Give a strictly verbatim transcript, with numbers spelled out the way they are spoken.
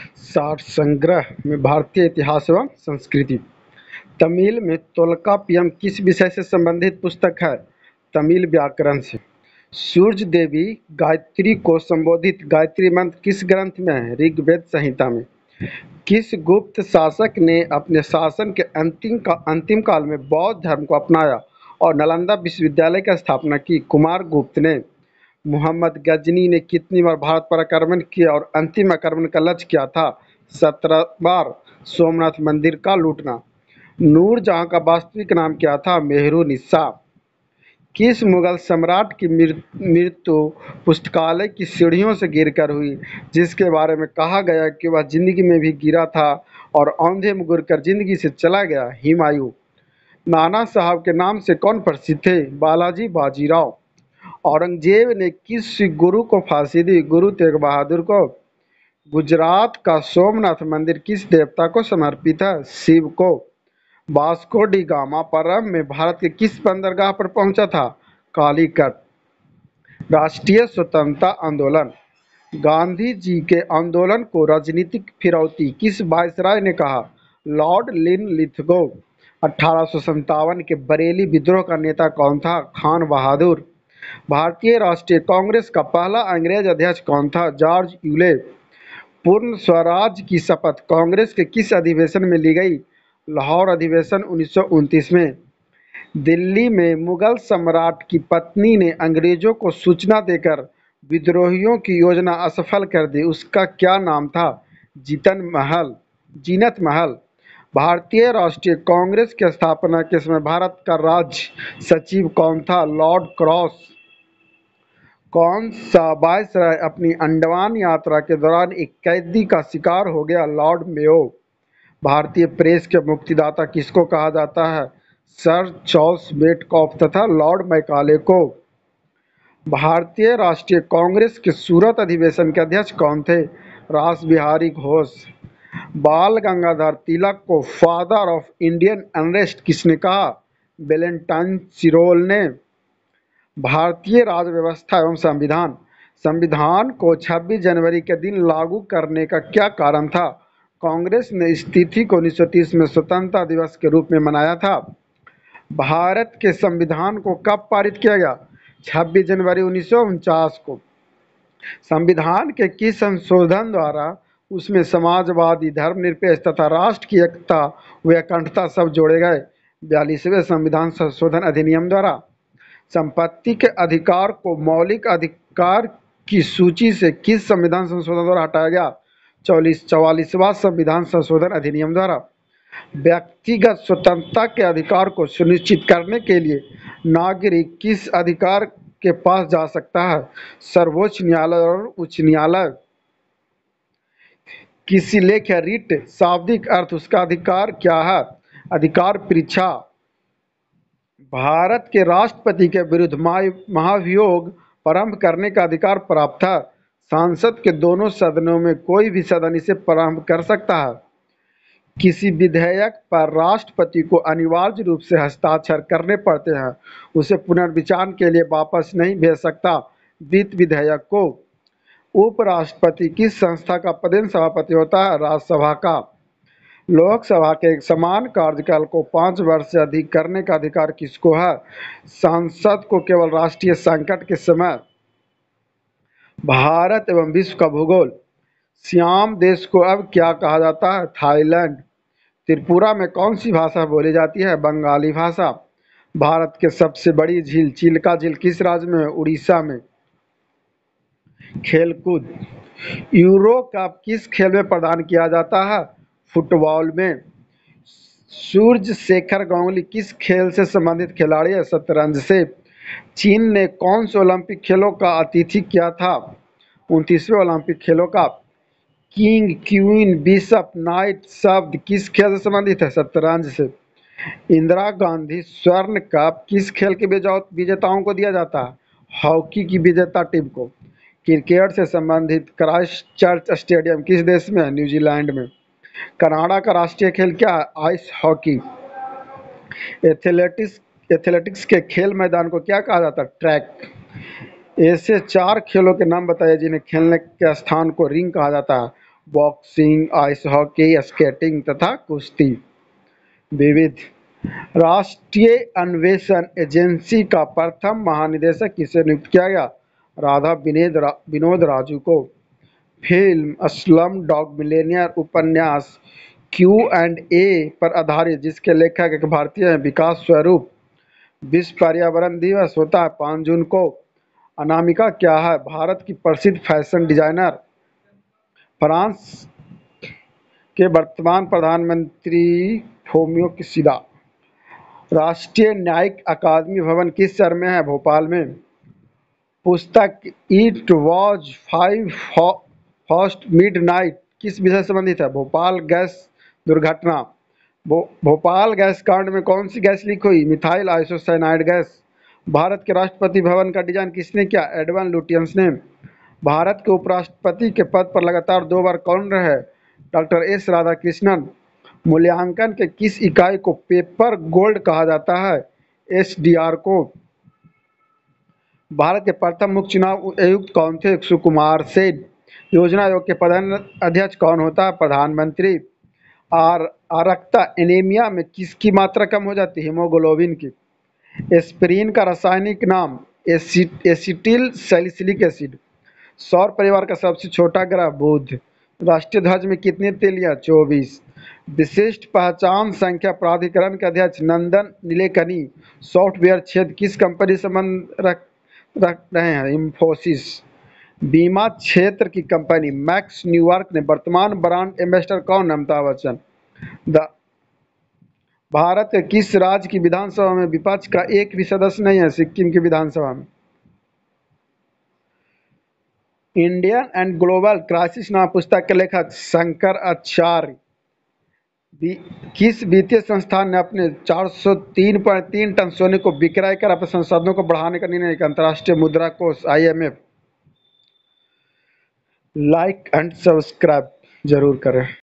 सार संग्रह में भारतीय इतिहास एवं संस्कृति। तमिल में तोल्कापियम किस विषय से संबंधित पुस्तक है? तमिल व्याकरण से। सूर्य देवी गायत्री को संबोधित गायत्री मंत्र किस ग्रंथ में है? ऋग्वेद संहिता में। किस गुप्त शासक ने अपने शासन के अंतिम का अंतिम काल में बौद्ध धर्म को अपनाया और नालंदा विश्वविद्यालय की स्थापना की? कुमार गुप्त ने। मोहम्मद गजनी ने कितनी बार भारत पर आक्रमण किया और अंतिम आक्रमण का लक्ष्य क्या था? सत्रह बार। सोमनाथ मंदिर का लूटना। नूरजहां का वास्तविक नाम क्या था? मेहरुनिसा। किस मुगल सम्राट की मृत्यु पुस्तकालय की सीढ़ियों से गिरकर हुई, जिसके बारे में कहा गया कि वह जिंदगी में भी गिरा था और औंधे मुड़ कर जिंदगी से चला गया? हुमायूं। नाना साहब के नाम से कौन प्रसिद्ध थे? बालाजी बाजीराव। औरंगजेब ने किस गुरु को फांसी दी? गुरु तेग बहादुर को। गुजरात का सोमनाथ मंदिर किस देवता को समर्पित है? शिव को। वास्को डी गामा प्रारंभ में भारत के किस बंदरगाह पर पहुंचा था? कालीकट। राष्ट्रीय स्वतंत्रता आंदोलन। गांधी जी के आंदोलन को राजनीतिक फिरौती किस वायसराय ने कहा? Lord Linlithgow. अठारह सौ संतावन के बरेली विद्रोह का नेता कौन था? खान बहादुर। भारतीय राष्ट्रीय कांग्रेस का पहला अंग्रेज अध्यक्ष कौन था? George Yule. पूर्ण स्वराज की शपथ कांग्रेस के किस अधिवेशन में ली गई? लाहौर अधिवेशन उन्नीस सौ उनतीस में। दिल्ली में मुगल सम्राट की पत्नी ने अंग्रेजों को सूचना देकर विद्रोहियों की योजना असफल कर दी, उसका क्या नाम था? जीतन महल जीनत महल। भारतीय राष्ट्रीय कांग्रेस की स्थापना के समय भारत का राज्य सचिव कौन था? Lord Cross. कौन सा वायसराय अपनी अंडमान यात्रा के दौरान एक कैदी का शिकार हो गया? Lord Mayo. भारतीय प्रेस के मुक्तिदाता किसको कहा जाता है? सर चार्ल्स मेटकॉफ तथा लॉर्ड मैकाले को। भारतीय राष्ट्रीय कांग्रेस के सूरत अधिवेशन के अध्यक्ष कौन थे? रास बिहारी घोष। बाल गंगाधर तिलक को फादर ऑफ इंडियन अनरेस्ट किसने कहा? वेलेंटाइन सिरोल ने। भारतीय राज्य व्यवस्था एवं संविधान। संविधान को छब्बीस जनवरी के दिन लागू करने का क्या कारण था? कांग्रेस ने इस तिथि को उन्नीस सौ तीस में स्वतंत्रता दिवस के रूप में मनाया था। भारत के संविधान को कब पारित किया गया? छब्बीस जनवरी उन्नीस सौ उनचास को। संविधान के किस संशोधन द्वारा उसमें समाजवादी, धर्मनिरपेक्ष तथा राष्ट्र की एकता व अखंडता सब जोड़े गए? बयालीसवें संविधान संशोधन अधिनियम द्वारा। संपत्ति के अधिकार को मौलिक अधिकार की सूची से किस संविधान संशोधन द्वारा हटाया गया? चौलीस चौवालीसवां संविधान संशोधन अधिनियम द्वारा। व्यक्तिगत स्वतंत्रता के अधिकार को सुनिश्चित करने के लिए नागरिक किस अधिकार के पास जा सकता है? सर्वोच्च न्यायालय और उच्च न्यायालय। किसी लेख या रिट शाब्दिक अर्थ उसका अधिकार क्या है? अधिकार परीक्षा। भारत के राष्ट्रपति के विरुद्ध महाभियोग प्रारंभ करने का अधिकार प्राप्त है। संसद के दोनों सदनों में कोई भी सदन इसे प्रारंभ कर सकता है। किसी विधेयक पर राष्ट्रपति को अनिवार्य रूप से हस्ताक्षर करने पड़ते हैं, उसे पुनर्विचार के लिए वापस नहीं भेज सकता। वित्त विधेयक को। उपराष्ट्रपति किस संस्था का पदेन सभापति होता है? राज्यसभा का। लोकसभा के एक समान कार्यकाल को पाँच वर्ष से अधिक करने का अधिकार किसको है? सांसद को केवल राष्ट्रीय संकट के समय। भारत एवं विश्व का भूगोल। सियाम देश को अब क्या कहा जाता है? थाईलैंड। त्रिपुरा में कौन सी भाषा बोली जाती है? बंगाली भाषा। भारत के सबसे बड़ी झील चिल्का झील किस राज्य में है? उड़ीसा में। खेलकूद। यूरो कप किस खेल में प्रदान किया जाता है? फुटबॉल में। सूर्य शेखर गांगुली किस खेल से संबंधित खिलाड़ी है? शतरंज से। चीन ने कौन से ओलंपिक खेलों का आतिथ्य किया था? उनतीसवें ओलंपिक खेलों का। किंग, क्वीन, बिशप, नाइट शब्द किस खेल से संबंधित है? शतरंज से। इंदिरा गांधी स्वर्ण कप किस खेल के विजेताओं को दिया जाता है? हॉकी की विजेता टीम को। क्रिकेट से संबंधित क्राइस्ट चर्च स्टेडियम किस देश में है? न्यूजीलैंड में। कनाडा का राष्ट्रीय खेल क्या है? Ice hockey. एथलेटिक्स एथलेटिक्स के खेल मैदान को क्या कहा जाता है? ट्रैक। ऐसे चार खेलों के नाम बताइए जिन्हें खेलने के स्थान को रिंग कहा जाता है। बॉक्सिंग, आइस हॉकी, स्केटिंग तथा कुश्ती। विविध। राष्ट्रीय अन्वेषण एजेंसी का प्रथम महानिदेशक किसे नियुक्त किया गया? राधा विनेद रा, विनोद राजू को। फिल्म स्लम डॉग मिलियनेयर उपन्यास क्यू एंड ए पर आधारित जिसके लेखक एक भारतीय हैं विकास स्वरूप। विश्व पर्यावरण दिवस होता है पाँच जून को। अनामिका क्या है? भारत की प्रसिद्ध फैशन डिजाइनर। फ्रांस के वर्तमान प्रधानमंत्री फोमियो किशिदा। राष्ट्रीय न्यायिक अकादमी भवन किस शहर में है? भोपाल में। पुस्तक it was five past midnight किस विषय से संबंधित है? भोपाल गैस दुर्घटना। भो, भोपाल गैस कांड में कौन सी गैस लीक हुई? Methyl isocyanide gas. भारत के राष्ट्रपति भवन का डिजाइन किसने किया? एडवन लुटियंस ने। भारत के उपराष्ट्रपति के पद पर लगातार दो बार कौन रहे? Doctor S Radhakrishnan. मूल्यांकन के किस इकाई को पेपर गोल्ड कहा जाता है? एस डी आर को। भारत के प्रथम मुख्य चुनाव आयुक्त कौन थे? सुकुमार सेन। योजना आयोग के प्रधान अध्यक्ष कौन होता है? प्रधानमंत्री। आर आरक्ता एनीमिया में किसकी मात्रा कम हो जाती है? हीमोग्लोबिन की। एस्पिरिन का रासायनिक नाम? एसि, एसिटिल सैलिसिलिक एसिड। सौर परिवार का सबसे छोटा ग्रह बुध। राष्ट्रीय ध्वज में कितनी तीलियां? चौबीस। विशिष्ट पहचान संख्या प्राधिकरण के अध्यक्ष नंदन नीलेकनी सॉफ्टवेयर क्षेत्र किस कंपनी से संबंध रख रख रहे हैं? इंफोसिस। बीमा क्षेत्र की कंपनी मैक्स न्यूयॉर्क ने वर्तमान ब्रांड एम्बेसडर कौन? अमिताभ बच्चन। द भारत के किस राज्य की विधानसभा में विपक्ष का एक भी सदस्य नहीं है? सिक्किम की विधानसभा में। इंडियन एंड ग्लोबल क्राइसिस नाम पुस्तक के लेखक शंकर आचार्य। किस वित्तीय संस्थान ने अपने चार सौ तीन पॉइंट तीन टन सोने को विक्रय कर अपने संसाधनों को बढ़ाने का निर्णय किया? अंतर्राष्ट्रीय मुद्रा कोष I M F. Like and subscribe जरूर करें।